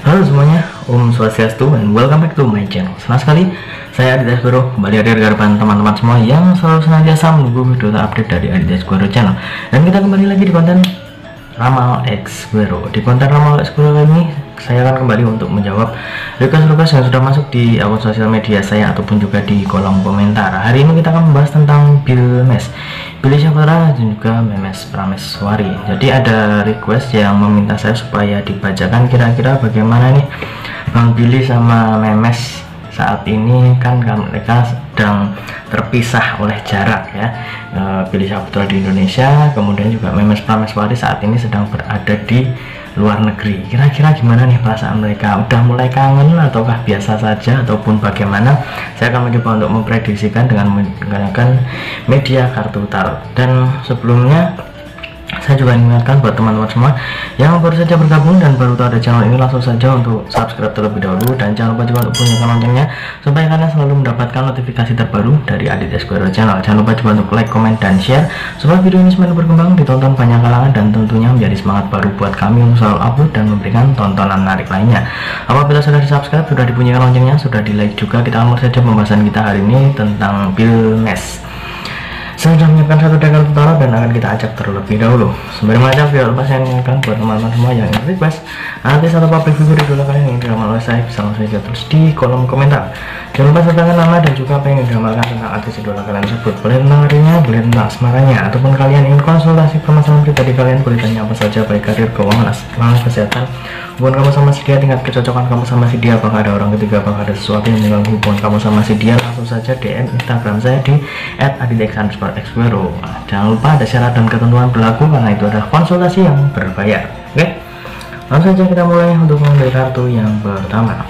Halo semuanya, Om Swastiastu and welcome back to my channel. Senang sekali saya Aditya Squero kembali hadir di hadapan teman-teman semua yang selalu senantiasa menunggu video terupdate dari Aditya Squero channel. Dan kita kembali lagi di konten Ramal X Squero. Di konten Ramal X Squero ini saya akan kembali untuk menjawab request-request yang sudah masuk di akun sosial media saya ataupun juga di kolom komentar. Hari ini kita akan membahas tentang Bill Memes, Billy Syahputra dan juga Memes Prameswari. Jadi ada request yang meminta saya supaya dibacakan kira-kira bagaimana nih Bang Billy sama Memes saat ini, kan mereka sedang terpisah oleh jarak ya. Billy Syahputra di Indonesia, kemudian juga Memes Prameswari saat ini sedang berada di luar negeri. Kira-kira gimana nih perasaan mereka? Udah mulai kangen ataukah biasa saja ataupun bagaimana? Saya akan mencoba untuk memprediksikan dengan menggunakan media kartu tarot. Dan sebelumnya saya juga ingatkan buat teman-teman semua yang baru saja bergabung dan baru tahu ada channel ini, langsung saja untuk subscribe terlebih dahulu dan jangan lupa juga untuk bunyikan loncengnya supaya kalian selalu mendapatkan notifikasi terbaru dari Aditya Squero channel. Jangan lupa juga untuk like, comment, dan share supaya video ini semakin berkembang, ditonton banyak kalangan dan tentunya menjadi semangat baru buat kami untuk selalu upload dan memberikan tontonan menarik lainnya. Apabila sudah di subscribe, sudah dibunyikan loncengnya, sudah di like juga, kita akan mulai saja pembahasan kita hari ini tentang Bill Memes. Saya sudah menyiapkan satu deck kartu tarot dan akan kita ajak terlebih dahulu. Sebelum ajak, video lepas saya ingatkan buat teman-teman semua yang ingin request artis atau public figure idola kalian yang ingin diramal oleh saya, bisa langsung saja tulis di kolom komentar. Jangan lupa sertakan nama dan juga apa yang ingin diramalkan tentang artis idola kalian tersebut. Boleh tentang harinya, boleh tentang asmaranya, ataupun kalian ingin konsultasi permasalahan pribadi kalian, boleh tanya apa saja, baik karir, keuangan, asmara, kesehatan, hubungan kamu sama si dia, tingkat kecocokan kamu sama si dia, apakah ada orang ketiga, apakah ada sesuatu yang mengganggu hubungan kamu sama si dia, langsung saja DM Instagram saya di @aditya_xquero. Jangan lupa ada syarat dan ketentuan berlaku karena itu adalah konsultasi yang berbayar. Oke, langsung saja kita mulai untuk mengambil kartu yang pertama.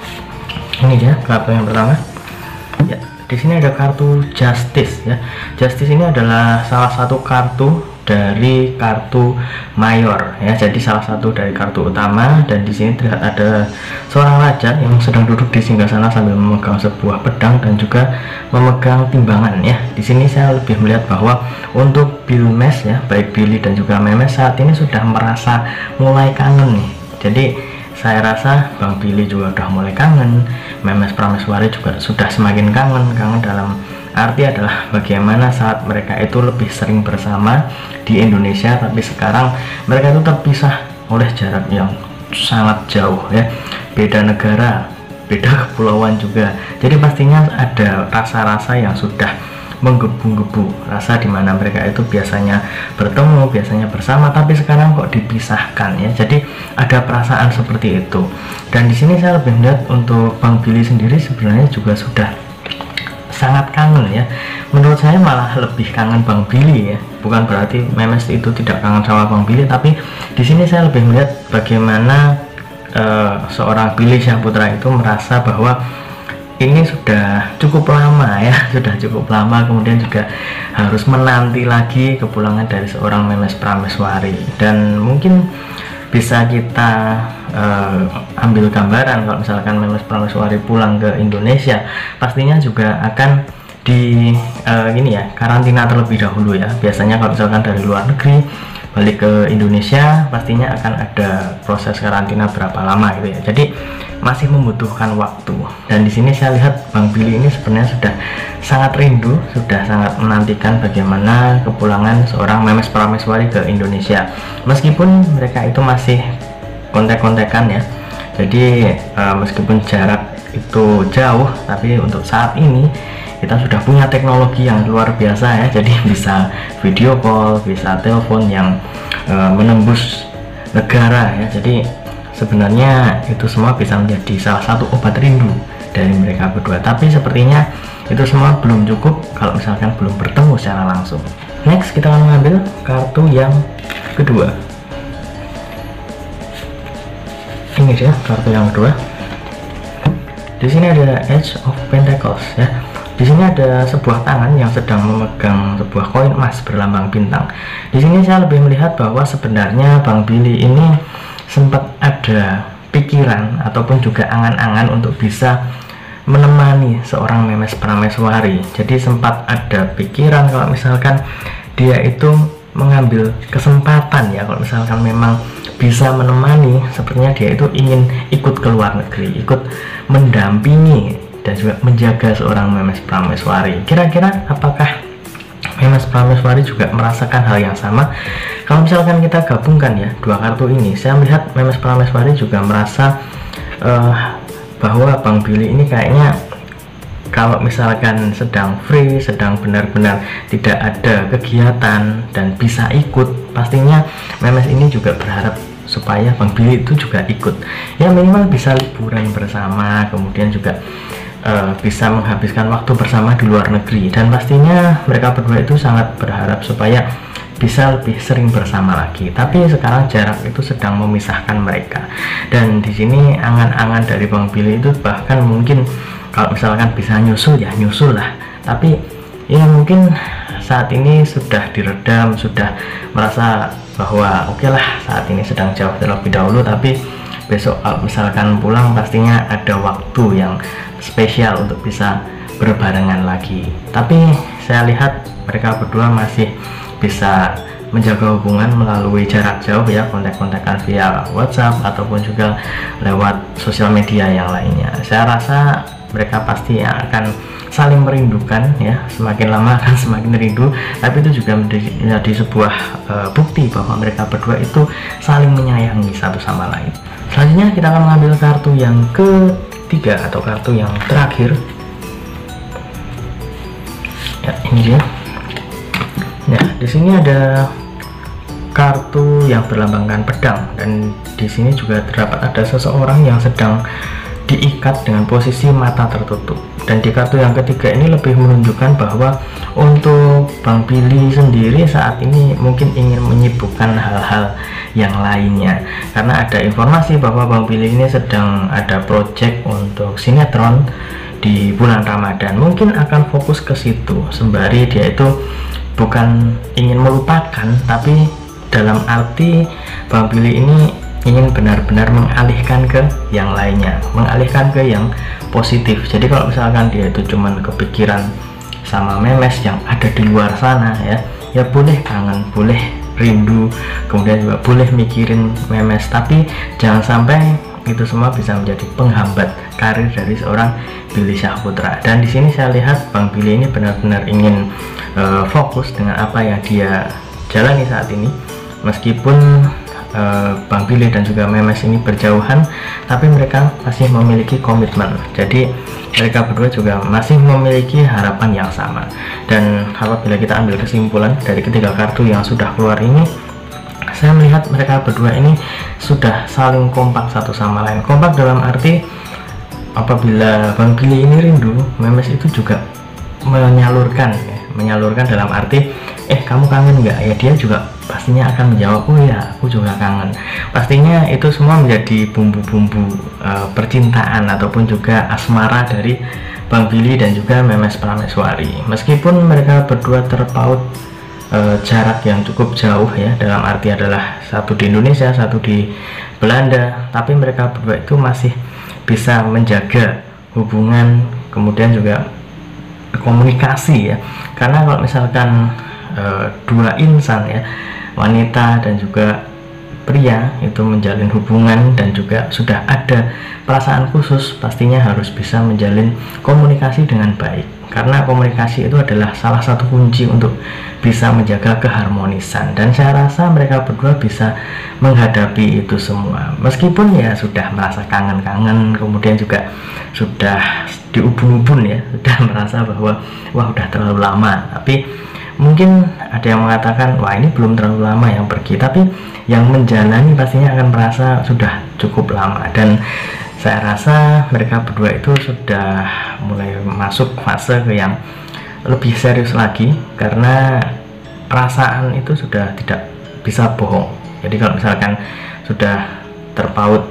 Ini dia kartu yang pertama. Ya, di sini ada kartu Justice ya. Justice ini adalah salah satu kartu dari kartu mayor ya, jadi salah satu dari kartu utama. Dan di sini terlihat ada seorang raja yang sedang duduk di singgasana sambil memegang sebuah pedang dan juga memegang timbangan ya. Di sini saya lebih melihat bahwa untuk Bill Memes ya, baik Billy dan juga Memes saat ini sudah merasa mulai kangen nih. Jadi saya rasa Bang Billy juga udah mulai kangen, Memes Prameswari juga sudah semakin kangen dalam arti adalah bagaimana saat mereka itu lebih sering bersama di Indonesia, tapi sekarang mereka itu terpisah oleh jarak yang sangat jauh ya, beda negara, beda kepulauan juga. Jadi pastinya ada rasa-rasa yang sudah menggebu-gebu, rasa dimana mereka itu biasanya bertemu, biasanya bersama, tapi sekarang kok dipisahkan ya. Jadi ada perasaan seperti itu. Dan di sini saya lebih melihat untuk Bang Billy sendiri sebenarnya juga sudah sangat kangen ya. Menurut saya malah lebih kangen Bang Billy ya. Bukan berarti Memes itu tidak kangen sama Bang Billy, tapi di sini saya lebih melihat bagaimana seorang Billy Syahputra itu merasa bahwa ini sudah cukup lama ya, sudah cukup lama, kemudian juga harus menanti lagi kepulangan dari seorang Memes Prameswari. Dan mungkin bisa kita ambil gambaran kalau misalkan Memes Prameswari pulang ke Indonesia, pastinya juga akan di ini ya, karantina terlebih dahulu ya. Biasanya kalau misalkan dari luar negeri balik ke Indonesia pastinya akan ada proses karantina berapa lama gitu ya. Jadi masih membutuhkan waktu. Dan di sini saya lihat Bang Billy ini sebenarnya sudah sangat rindu, sudah sangat menantikan bagaimana kepulangan seorang Memes Prameswari ke Indonesia. Meskipun mereka itu masih kontak-kontakan ya. Jadi meskipun jarak itu jauh, tapi untuk saat ini kita sudah punya teknologi yang luar biasa ya. Jadi bisa video call, bisa telepon yang menembus negara ya. Jadi sebenarnya itu semua bisa menjadi salah satu obat rindu dari mereka berdua. Tapi sepertinya itu semua belum cukup kalau misalkan belum bertemu secara langsung. Next kita akan mengambil kartu yang kedua. Ini dia kartu yang kedua. Di sini ada Edge of Pentacles ya. Di sini ada sebuah tangan yang sedang memegang sebuah koin emas berlambang bintang. Di sini saya lebih melihat bahwa sebenarnya Bang Billy ini sempat ada pikiran ataupun juga angan-angan untuk bisa menemani seorang Memes Prameswari. Jadi sempat ada pikiran kalau misalkan dia itu mengambil kesempatan ya, kalau misalkan memang bisa menemani, sepertinya dia itu ingin ikut ke luar negeri, ikut mendampingi dan juga menjaga seorang Memes Prameswari. Kira-kira apakah Memes Prameswari juga merasakan hal yang sama? Kalau misalkan kita gabungkan ya dua kartu ini, saya melihat Memes Prameswari juga merasa bahwa Bang Billy ini kayaknya kalau misalkan sedang free, sedang benar-benar tidak ada kegiatan dan bisa ikut, pastinya Memes ini juga berharap supaya Bang Billy itu juga ikut, ya minimal bisa liburan bersama, kemudian juga bisa menghabiskan waktu bersama di luar negeri. Dan pastinya mereka berdua itu sangat berharap supaya bisa lebih sering bersama lagi. Tapi sekarang jarak itu sedang memisahkan mereka, dan di sini angan-angan dari Bang Billy itu bahkan mungkin kalau misalkan bisa nyusul ya nyusul lah, tapi ya mungkin saat ini sudah diredam, sudah merasa bahwa oke lah saat ini sedang jauh terlebih dahulu, tapi besok kalau misalkan pulang pastinya ada waktu yang spesial untuk bisa berbarengan lagi. Tapi saya lihat mereka berdua masih bisa menjaga hubungan melalui jarak jauh ya, kontak-kontakan via WhatsApp ataupun juga lewat sosial media yang lainnya. Saya rasa mereka pasti akan saling merindukan ya, semakin lama akan semakin rindu, tapi itu juga menjadi sebuah bukti bahwa mereka berdua itu saling menyayangi satu sama lain. Selanjutnya kita akan mengambil kartu yang ketiga atau kartu yang terakhir ya, ini dia. Ya, di sini ada kartu yang berlambangkan pedang, dan di sini juga terdapat ada seseorang yang sedang diikat dengan posisi mata tertutup. Dan di kartu yang ketiga ini lebih menunjukkan bahwa untuk Bang Billy sendiri saat ini mungkin ingin menyibukkan hal-hal yang lainnya, karena ada informasi bahwa Bang Billy ini sedang ada project untuk sinetron di bulan Ramadan. Mungkin akan fokus ke situ, sembari dia itu bukan ingin melupakan, tapi dalam arti Bang Billy ini ingin benar-benar mengalihkan ke yang lainnya, mengalihkan ke yang positif. Jadi kalau misalkan dia itu cuman kepikiran sama Memes yang ada di luar sana ya boleh kangen, boleh rindu, kemudian juga boleh mikirin Memes, tapi jangan sampai itu semua bisa menjadi penghambat karir dari seorang Billy Syahputra. Dan di sini saya lihat Bang Billy ini benar-benar ingin fokus dengan apa yang dia jalani saat ini, meskipun Bang Billy dan juga Memes ini berjauhan, tapi mereka masih memiliki komitmen. Jadi mereka berdua juga masih memiliki harapan yang sama. Dan apabila kita ambil kesimpulan dari ketiga kartu yang sudah keluar ini, saya melihat mereka berdua ini sudah saling kompak satu sama lain. Kompak dalam arti apabila Bang Billy ini rindu, Memes itu juga menyalurkan dalam arti kamu kangen nggak ya, dia juga pastinya akan menjawab oh ya aku juga kangen. Pastinya itu semua menjadi bumbu-bumbu percintaan ataupun juga asmara dari Bang Billy dan juga Memes Prameswari. Meskipun mereka berdua terpaut jarak yang cukup jauh ya, dalam arti adalah satu di Indonesia, satu di Belanda, tapi mereka berdua itu masih bisa menjaga hubungan, kemudian juga komunikasi ya. Karena kalau misalkan dua insan ya, wanita dan juga pria itu menjalin hubungan dan juga sudah ada perasaan khusus, pastinya harus bisa menjalin komunikasi dengan baik, karena komunikasi itu adalah salah satu kunci untuk bisa menjaga keharmonisan. Dan saya rasa mereka berdua bisa menghadapi itu semua, meskipun ya sudah merasa kangen-kangen, kemudian juga sudah diubun-ubun ya, sudah merasa bahwa wah udah terlalu lama. Tapi mungkin ada yang mengatakan wah ini belum terlalu lama yang pergi, tapi yang menjalani pastinya akan merasa sudah cukup lama. Dan saya rasa mereka berdua itu sudah mulai masuk fase ke yang lebih serius lagi, karena perasaan itu sudah tidak bisa bohong. Jadi kalau misalkan sudah terpaut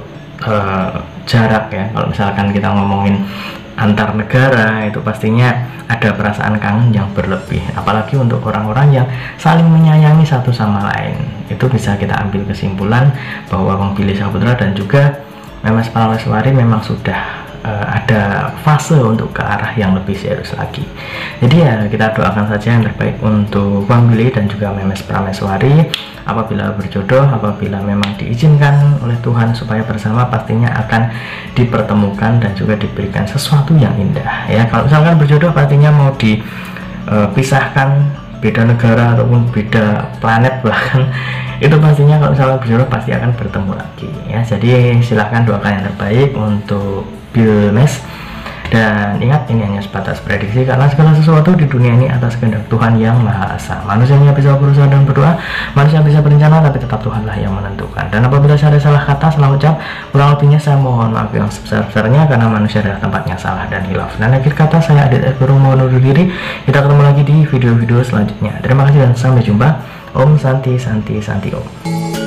jarak ya, kalau misalkan kita ngomongin antar negara, itu pastinya ada perasaan kangen yang berlebih, apalagi untuk orang-orang yang saling menyayangi satu sama lain. Itu bisa kita ambil kesimpulan bahwa Bang Billy Syahputra dan juga Memes Prameswari memang sudah ada fase untuk ke arah yang lebih serius lagi. Jadi ya kita doakan saja yang terbaik untuk Bang Billy dan juga Memes Prameswari. Apabila berjodoh, apabila memang diizinkan oleh Tuhan supaya bersama, pastinya akan dipertemukan dan juga diberikan sesuatu yang indah ya. Kalau misalkan berjodoh pastinya mau dipisahkan beda negara ataupun beda planet bahkan, itu pastinya kalau misalkan berjodoh pasti akan bertemu lagi ya. Jadi silahkan doakan yang terbaik untuk Bill Mes, dan ingat ini hanya sebatas prediksi karena segala sesuatu di dunia ini atas kehendak Tuhan yang Maha Esa. Manusianya bisa berusaha dan berdoa, manusia bisa berencana, tapi tetap Tuhanlah yang menentukan. Dan apabila saya ada salah kata, salah ucap, kurang lebihnya saya mohon maaf yang sebesar-besarnya, karena manusia adalah tempatnya salah dan hilaf. Dan akhir kata, saya Adit Guru mohon undur diri. Kita ketemu lagi di video-video selanjutnya. Terima kasih dan sampai jumpa. Om Santi Santi Santi Om.